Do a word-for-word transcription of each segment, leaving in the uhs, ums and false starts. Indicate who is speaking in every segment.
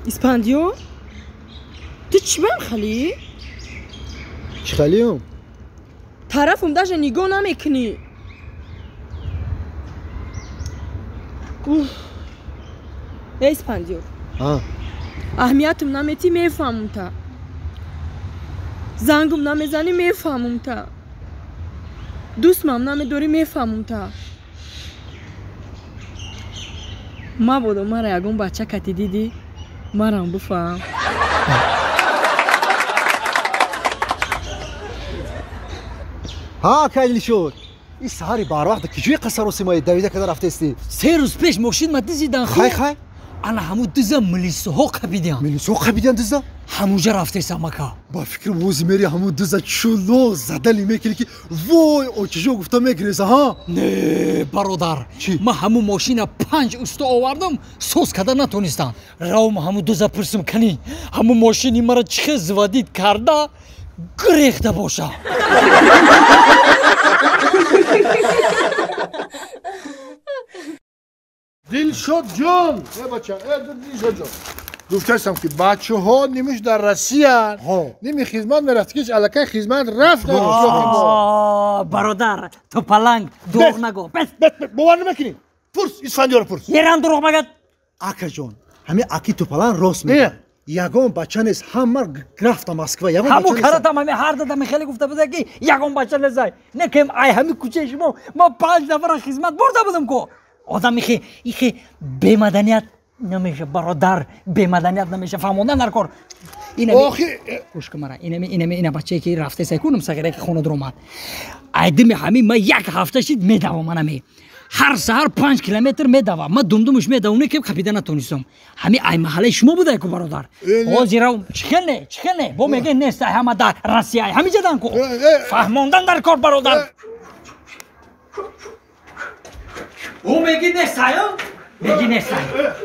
Speaker 1: اسپاندیو؟ تو چی بهم خالی؟
Speaker 2: چی خالیم؟
Speaker 1: طرفم داشت نگاه نمیکنی. ای اسپاندیو.
Speaker 2: ها.
Speaker 1: اهمیتم نمیتی میفهمم تا. زنگم نمیزنی میفهمم تا. دوستم نمیداری میفهمم تا. ما بودم مرا یکم بچه کتی دیدی مرا بفهم.
Speaker 2: ها کلی شد. این سهاری بار وقت کجوی قصر و سیمای دویده که رفته استی؟
Speaker 3: سه روز پیش ماشین ما دیدن خو.
Speaker 2: خای خای.
Speaker 3: انا همو دزا ملیسو ها قبیدیم.
Speaker 2: ملیسو قبیدیم دزا؟
Speaker 3: هموجا رفته سامکا.
Speaker 2: با فکر بوزی میری همو دزا چلو زدلی میکنی که وای او چجور گفته میکنیسه ها؟
Speaker 3: نه برادر.
Speaker 2: چی؟
Speaker 3: ما همو ماشین پنج استا آوردم سوز کده نتونستن. راو ما همو دزا پرسم کنی همو ماشینی مرا چه زودید کرده گریخته باشه.
Speaker 4: دلشاد جان ای بچه ای دلشاد جان گفتم که بچه ها نیمش در روسیه نیمی خدمت میرفت که الکه خدمت رفت.
Speaker 3: برادر تو پلنگ دروغ نگو. بس
Speaker 4: بس باور نمیکنی. پرس اسفندیار پرس.
Speaker 3: یران دروغ مگد.
Speaker 2: آکا جان همه آکی تو پلان راست میگه. یگان بچه نیست همه رفته مسکو. یگان
Speaker 3: همو کارتم همه هر دادم خیلی گفته بوده که یگان بچه نزای. نه که ای همه کوچه شما ما پنج نفر خدمت برده بودم کو. آدم میخه ایخه بی مدنیت نمیشه برادر بی مدنیت نمیشه فهموندن در کار. اینه
Speaker 4: آخی
Speaker 3: گوش کن مرا اینه اینه اینه بچه‌ای که رفته سیکونم سگره که خونه درآمد. ایدم همین ما یک هفته شد میدوام منم. هر سحر پنج کیلومتر میدوام. ما دمدمش میدونه که کپیدن نتونستم. همین ای محله شما بوده کو برادر. او زیرا چخنه چخنه با میگه نیست همه در روسیه همین جدان کو. فهموندن در کار برادر. او میگی نیست آیا؟ میگی نیست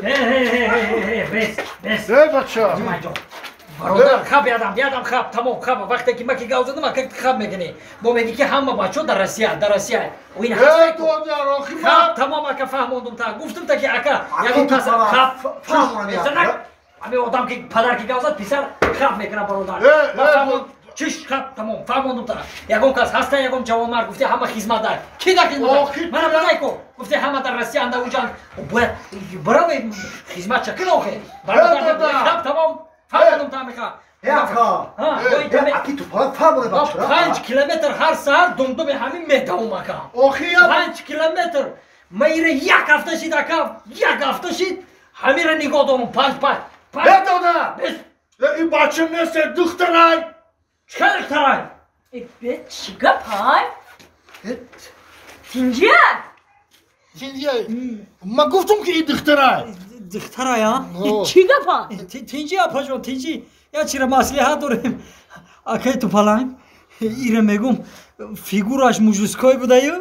Speaker 3: بس بس
Speaker 4: ای بچه
Speaker 3: برادر خواب بیادم بیادم خواب تمام خواب وقتی که ما که گاو زدم که خواب میکنی با میگی که همه بچه در روسیه در روسیه و این هست خواب تمام که فهموندم تا گفتم تا که اکا یعنی کس خواب خواب همه آدم که پدر که گاو زد پسر خواب میکنه برادر چیش خواب تمام فهموندم تا یکم کس هسته یکم جوان مرد گفته همه خدمت دار کی در خدمت منم بودای کو گفته همه در روسیه اند اونجا باید برای خدمت چکن آخه برادر خواب تمام فهموندم تا میخوام
Speaker 2: یاکا اکی تو پلان فهمونده بچه
Speaker 3: پنج کیلومتر هر ساعت دمدم همین میدوم اکا پنج کیلومتر میره یک هفته شید اکا یک هفته شید همین را نگاه دارم پنج پنج
Speaker 4: بداده این بچه نیست دخترای
Speaker 3: چه دخترای؟
Speaker 1: ای چیگا پای؟ تینجیه؟
Speaker 4: تینجیه ما گفتم که این دخترای
Speaker 3: دخترای ها؟
Speaker 1: چیگا پای؟
Speaker 3: تینجی اپا جون تینجی یا چرا مسئله داریم اکی تو پلنگ ایره میگم فیگوراش موجوسکای بوده یو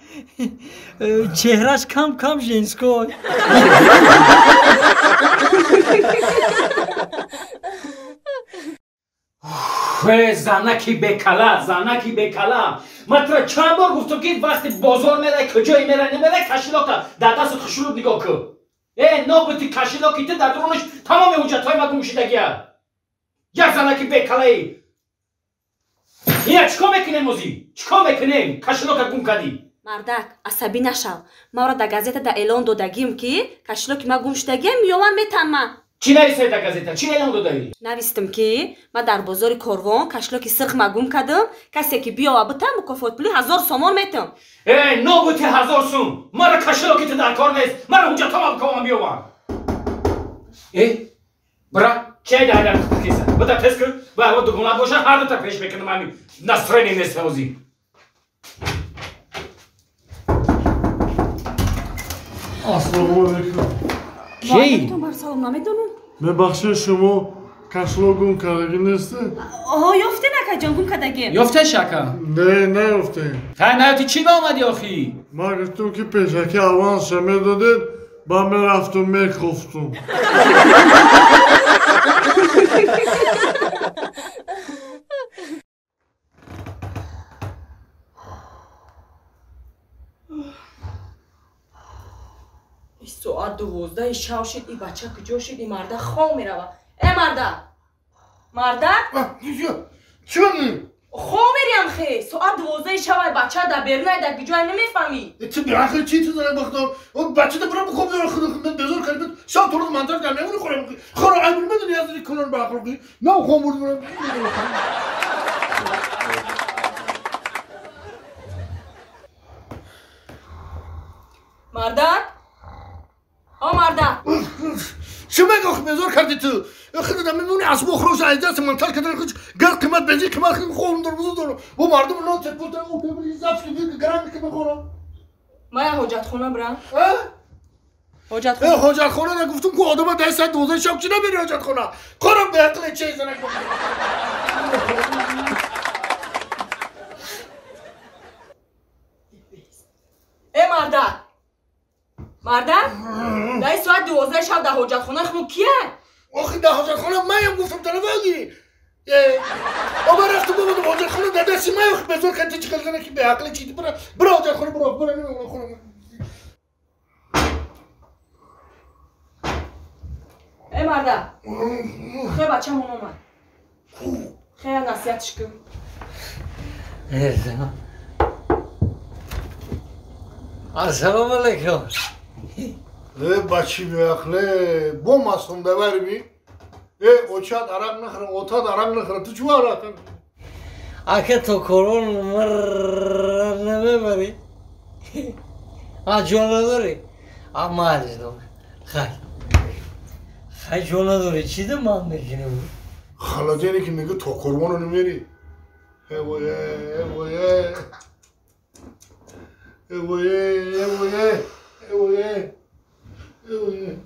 Speaker 3: چهرش کم کم جنسکای زنکی بکلا زنکی بکلا مطرح چند بار گفتم که وقتی بازار میره کجایی میره نمیره کشیلاکا در دست خشلوب نگاه که ای نابطی کشیلاکی ته در درونش تمام حجت های مگم شدگیه یک زنکی بکلایی اینه چکا میکنه موزی؟ چکا میکنه؟ کشیلاکا گم کردی؟
Speaker 5: مردک عصبی نشو ما را در گازیتا در اعلان دادگیم که کشیلاکی ما گم شدگیم میوان میتمم
Speaker 3: چی نویسه در گازیتا؟ چی اعلان دادی؟
Speaker 5: نویستم که ما در بازار کاروان کشیلاکی سرخ ما گم کردم کسی که بیا و بتم مکافات پولی هزار سومان میتم
Speaker 3: ای نابطی هزار سوم مرا کشیلاکی تو در کار نیست مرا اونجا تمام کنم بیوان ای برا چه در در کیسه بده تست کن و او دگونات باشه هر دو تا پیش بکنم همین نصرانی نیست موزی
Speaker 6: السلام علیکم
Speaker 3: کی؟
Speaker 5: تو بر سلام نمیدونم
Speaker 6: ببخشید شما کشلو گم کردگی نیسته؟
Speaker 5: آها یافته نکه جان گم کردگیم
Speaker 3: یافته شکا؟
Speaker 6: نه نه یافته
Speaker 3: تا نیاتی چی با آمدی آخی؟
Speaker 6: ما گفتم که پیشکی اوان شمی دادید با می رفتم می خفتم
Speaker 5: ساعت دوازده شب شد این بچه کجا شد این مرده خواه میروه ای مرده مرده
Speaker 4: چی بگی؟
Speaker 5: خواه میریم خیلی ساعت دوازده شب بچه در برنای در کجا نمیفهمی
Speaker 4: تو بیاخر چی تو داره بختار اون بچه در برای بخواب داره خود خود بزرگ کردید شب تو رو منطقه کرد نمونی خورم خورم عمل بدونی از این کلان برخوردی نه خواه مورد برم
Speaker 5: مردک؟ آ مردک
Speaker 4: چه مگه آخه بزرگ کردی تو خیلی دم میمونی از بخروش عیدت منطقه کردن خود گر قیمت بنزی قیمت خیلی خوام داره بزرگ داره و مردم نه تپوت او تبری زفت که بیر گرم که بخورم
Speaker 5: ما یه حاجت خونه برم
Speaker 4: اه؟
Speaker 5: حاجت
Speaker 4: اه
Speaker 5: خونه
Speaker 4: حاجت خونه نگفتم که آدم ده ساعت دوزه شب چی نمیری حاجت خونه خورم به عقل چه زنک
Speaker 5: ای مردک مردک؟ در این ساعت دوازده شب در حاجت خونه خمون کیه؟
Speaker 4: آخه ده حاجت خونه من هم گفتم تلوگی اما رفتم بابا حاجت خونه در دستی من هم بزرگ کردی چی خیلی که به عقل چی برا برا حاجت خونه برا برا نمیدونم خونه
Speaker 5: ای مردک خیلی بچه همون اومد خیلی نصیحتش کن
Speaker 3: السلام علیکم
Speaker 4: ای بچی به عقله بوم هستم دور بی ای اوچاد عرق نخرم اوتاد عرق نخرم تو چو عرق کنم
Speaker 3: اگه تو کرون مر نمیبری آ جون نداری اما عزیز دوم خیلی خیلی جون نداری چی ده من میکنی بود
Speaker 4: خلاجینی که میگه تو کرمانو نمیری ای بایه ای بایه ای بایه ای بایه ای بایه ای بایه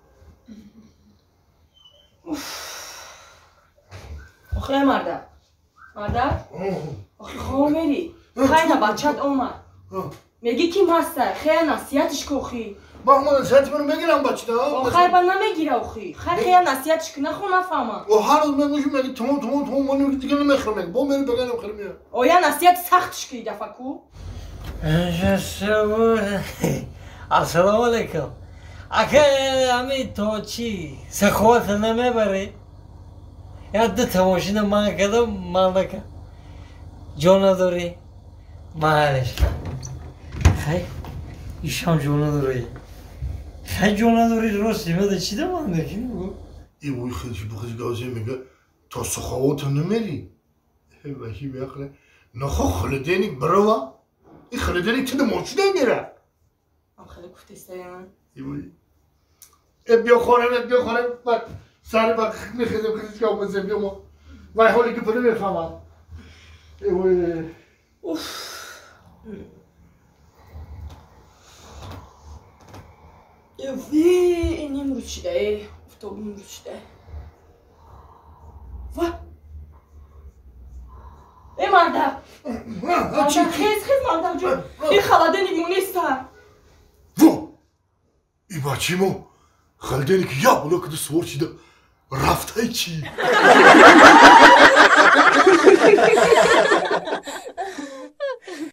Speaker 5: آخه مرده مرده آخه خواه میری خیلی بچت اومد میگی کی مسته خیلی نصیحتش که خی
Speaker 4: با همون نصیحت منو بگیرم بچه دا
Speaker 5: آخه با نمیگیره خی خیلی خیلی نصیحتش که نخو نفهمم
Speaker 4: و هر روز میگوشم میگی تمام تمام تمام من میگی دیگه نمیخرم میگی با میری بگیرم خیلی میرم
Speaker 5: آیا نصیحت سختش که دفعه کو
Speaker 3: السلام علیکم اگه همین تو چی سخوات نمیبری یاد تماشین من کدام مالک جون نداری معلش خیلی ایشان جون نداری خیلی جون نداری راستی میده چی ده من نکنی بگو
Speaker 4: ای بوی خیلی بخیش گازی میگه تا سخوات نمیری ای باشی بیاخله نخو خلدینی بروا ای خلدینی که ده موچی نمیره
Speaker 5: ام خیلی گفتی سیمان
Speaker 4: ای بوی ای بیا خورم ای بیا خورم بعد سر با میخیدم خیلی که آموزم بیا ما وای حالی که پنه میفهمم ای بوی
Speaker 5: اوف وی این امرو چیده ای افتاب امرو چیده و ای مرده مرده خیز خیز مرده جون این خلاده نیمونیسته
Speaker 4: و ای بچی ما خلدینی که یا بلو کده سور چیده رفته چی